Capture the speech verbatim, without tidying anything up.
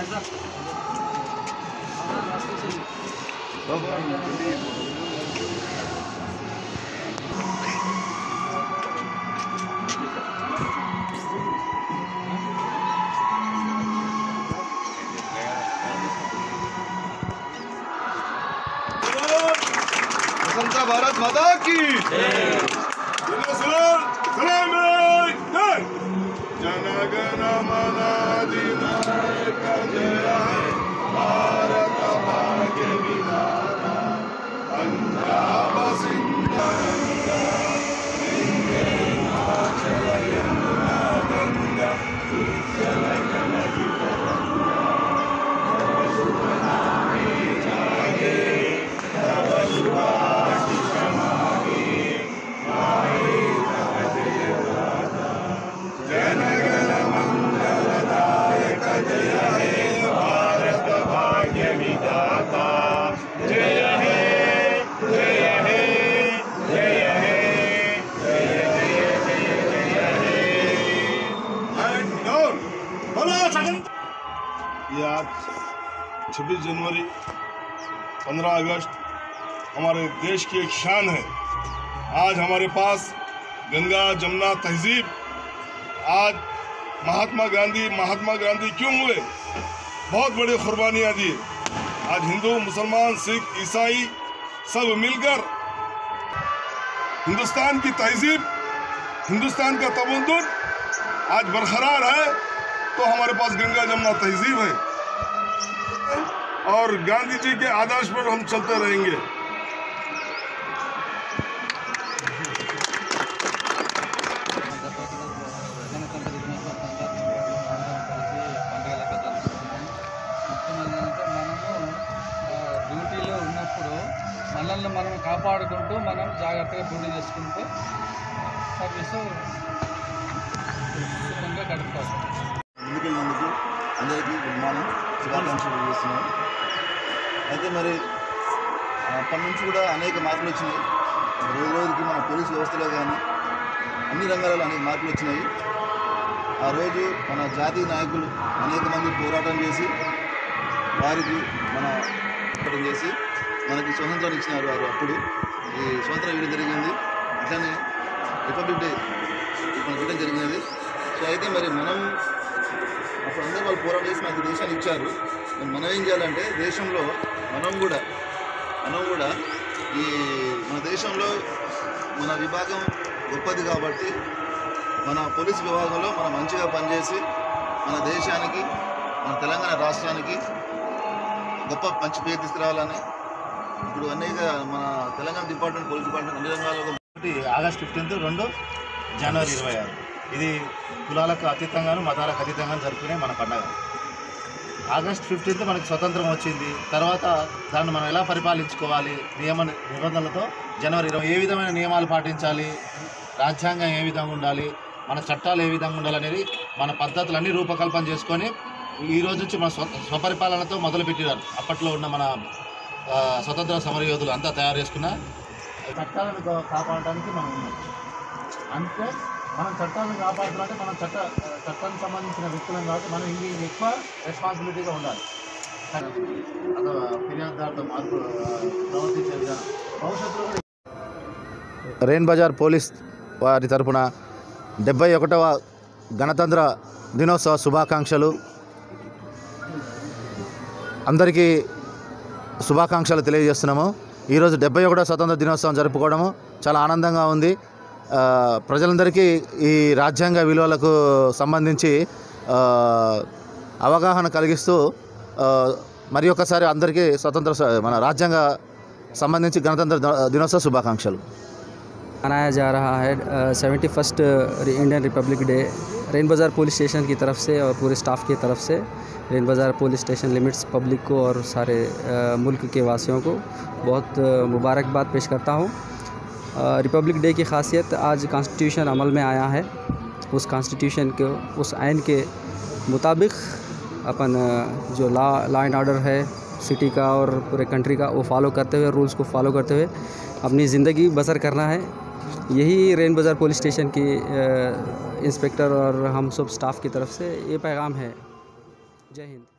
स्वतंत्र भारत माता की जनगण मन अधिनायक जय हे भारत भाग्य विधाता पंजाब सिंध गंगा हिमाचल यमुना गंगा उज्जल कनक तरंगा तव शुभ नामे जागे तव शुभाशीष मागे गाये तव जय गाथा जनगण मंगलदायक जय हे भारत भाग्य विधाता जय हे जय हे जय हे जय जय जय जय हे बोलो स्वतंत्र। ये आज छब्बीस जनवरी पंद्रह अगस्त हमारे देश की एक शान है। आज हमारे पास गंगा जमुना तहजीब, आज महात्मा गांधी महात्मा गांधी क्यों हुए, बहुत बड़ी कुर्बानियाँ दी। आज हिंदू मुसलमान सिख ईसाई सब मिलकर हिंदुस्तान की तहजीब, हिंदुस्तान का तमद्दुन आज बरकरार है। तो हमारे पास गंगा जमुना तहजीब है और गांधी जी के आदर्श पर हम चलते रहेंगे। మనల్ని మనం కాపాడుకుంటూ మనం జాగ్రత్తగా డ్యూటీ చేసుకుంటూ సర్వీస్ సుఖంగా గడుపుతాం। ముందుకెళ్ళినందుకు అందరికీ గుడ్ మార్నింగ్, శుభాకాంక్షలు చేస్తున్నాం। అయితే మరి అప్పటి నుంచి కూడా అనేక మార్పులు వచ్చినాయి। రోజు రోజుకి మన పోలీస్ వ్యవస్థలో కానీ అన్ని రంగాలలో అనేక మార్పులు వచ్చినాయి। ఆ రోజు మన జాతీయ నాయకులు అనేక మంది పోరాటం చేసి వారికి మన పోరాటం చేసి మనకి స్వతంత్రం ఇచ్చినారు। వారు అప్పుడు ఈ స్వతంత్రం ఇవ్వడం జరిగింది, అట్లనే రిపబ్లిక్ డే మనకి ఇవ్వడం జరిగినది। సో అయితే మరి మనం అప్పుడు అందరూ వాళ్ళు పోరాటం చేసి మనకి దేశాన్ని ఇచ్చారు। మనం ఏం చేయాలంటే దేశంలో మనం కూడా మనం కూడా ఈ మన దేశంలో మన విభాగం గొప్పది కాబట్టి మన పోలీస్ విభాగంలో మనం మంచిగా పనిచేసి మన దేశానికి మన తెలంగాణ రాష్ట్రానికి గొప్ప మంచి పేరు తీసుకురావాలని ఇప్పుడు అనేక మన తెలంగాణ డిపార్ట్మెంట్ పోలీస్ డిపార్ట్మెంట్ అన్ని రంగాల్లో ఒకటి ఆగస్ట్ ఫిఫ్టీన్త్ రెండు జనవరి ఇరవై ఆరు ఇది కులాలకు అతీతంగాను మతాలకు అతీతంగాను జరుపుకునే మన పండుగ। ఆగస్ట్ ఫిఫ్టీన్త్ మనకి స్వతంత్రం వచ్చింది, తర్వాత దాన్ని మనం ఎలా పరిపాలించుకోవాలి నియమ నిబంధనలతో జనవరి ఇరవై ఏ విధమైన నియమాలు పాటించాలి, రాజ్యాంగం ఏ విధంగా ఉండాలి, మన చట్టాలు ఏ విధంగా ఉండాలనేది మన పద్ధతులన్నీ రూపకల్పన చేసుకొని ఈరోజు నుంచి మన స్వ స్వపరిపాలనతో మొదలుపెట్టినారు। అప్పట్లో ఉన్న మన స్వతంత్ర సమరయోధులు అంతా తయారు చేసుకున్న చట్టాలను కాపాడడానికి మనం ఉన్నాం। అంటే మనం చట్టాలను కాపాడాలంటే మనం చట్ట చట్టానికి సంబంధించిన వ్యక్తులం కాబట్టి మనం ఇంక ఎక్కువ రెస్పాన్సిబిలిటీగా ఉండాలి। ఫిర్యాదుదారుతో మార్పు ప్రవర్తించే విధానం భవిష్యత్తులో రెయిన్ బజార్ పోలీస్ వారి తరపున డెబ్బై ఒకటవ గణతంత్ర దినోత్సవ శుభాకాంక్షలు। అందరికీ శుభాకాంక్షలు తెలియజేస్తున్నాము। ఈరోజు డెబ్బై ఒకటో స్వతంత్ర దినోత్సవం జరుపుకోవడము చాలా ఆనందంగా ఉంది। ప్రజలందరికీ ఈ రాజ్యాంగ విలువలకు సంబంధించి అవగాహన కలిగిస్తూ మరి ఒకసారి అందరికీ స్వతంత్ర మన రాజ్యాంగ సంబంధించి గణతంత్ర దినోత్సవ శుభాకాంక్షలు। मनाया जा रहा है seventy first Indian republic day Rein Bazar police station की तरफ से और पूरे स्टाफ की तरफ से rain Bazar police station limits public को और सारे मुल्क के वासियों को बहुत मुबारकबाद पेश करता हूँ। रिपब्लिक डे की खासियत आज कॉन्स्टिट्यूशन अमल में आया है, उस कॉन्स्टिट्यूशन के उस आइन के मुताबिक अपन जो लॉ लॉ एंड ऑर्डर है सिटी का और पूरे कंट्री का वो फॉलो करते हुए रूल्स को फॉलो करते हुए अपनी ज़िंदगी बसर करना है। यही रेन बाज़ार पुलिस स्टेशन की इंस्पेक्टर और हम सब स्टाफ की तरफ से ये पैगाम है। जय हिंद।